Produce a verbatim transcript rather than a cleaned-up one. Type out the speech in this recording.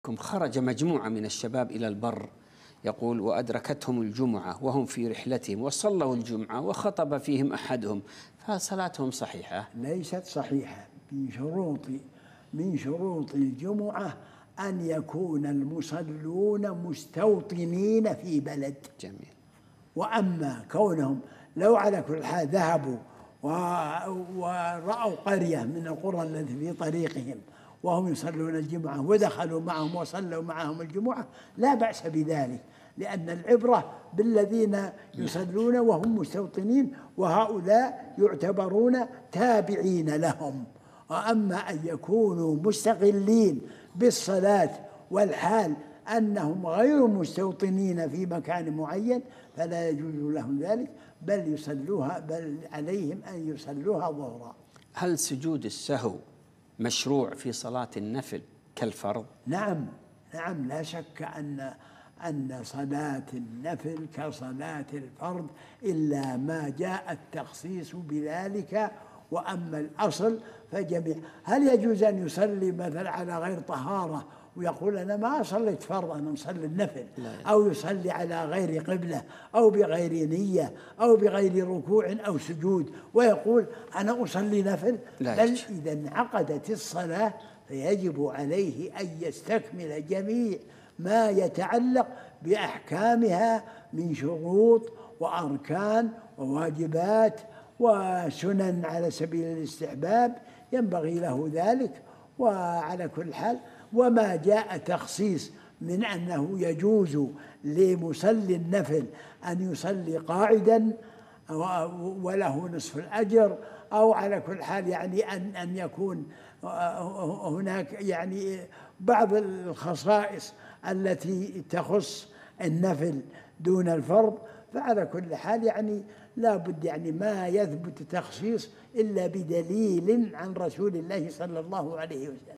خرج مجموعة من الشباب إلى البر، يقول: وأدركتهم الجمعة وهم في رحلتهم وصلوا الجمعة وخطب فيهم أحدهم، فصلاتهم صحيحة؟ ليست صحيحة. من شروط من شروط الجمعة أن يكون المصلون مستوطنين في بلد. جميل. وأما كونهم لو على كل حال ذهبوا ورأوا قرية من القرى التي في طريقهم وهم يصلون الجمعة ودخلوا معهم وصلوا معهم الجمعة، لا بأس بذلك، لأن العبرة بالذين يصلون وهم مستوطنين، وهؤلاء يعتبرون تابعين لهم. وأما أن يكونوا مستقلين بالصلاة والحال أنهم غير مستوطنين في مكان معين فلا يجوز لهم ذلك، بل يصلوها بل عليهم أن يصلوها ظهرا. هل سجود السهو مشروع في صلاة النفل كالفرض؟ نعم نعم، لا شك أن أن صلاة النفل كصلاة الفرض، إلا ما جاء التخصيص بذلك. وأما الأصل فجميع. هل يجوز أن يصلي مثلا على غير طهارة ويقول أنا ما صليت فرض أنا أصلي النفل، أو يصلي على غير قبلة أو بغير نية أو بغير ركوع أو سجود ويقول أنا أصلي نفل؟ بل إذا انعقدت الصلاة فيجب عليه أن يستكمل جميع ما يتعلق بأحكامها من شروط وأركان وواجبات وسنن على سبيل الاستحباب، ينبغي له ذلك. وعلى كل حال، وما جاء تخصيص من أنه يجوز لمصلي النفل أن يصلي قاعدا وله نصف الأجر، أو على كل حال يعني أن أن يكون هناك يعني بعض الخصائص التي تخص النفل دون الفرض، فعلى كل حال يعني لا بد يعني ما يثبت تخصيص إلا بدليل عن رسول الله صلى الله عليه وسلم.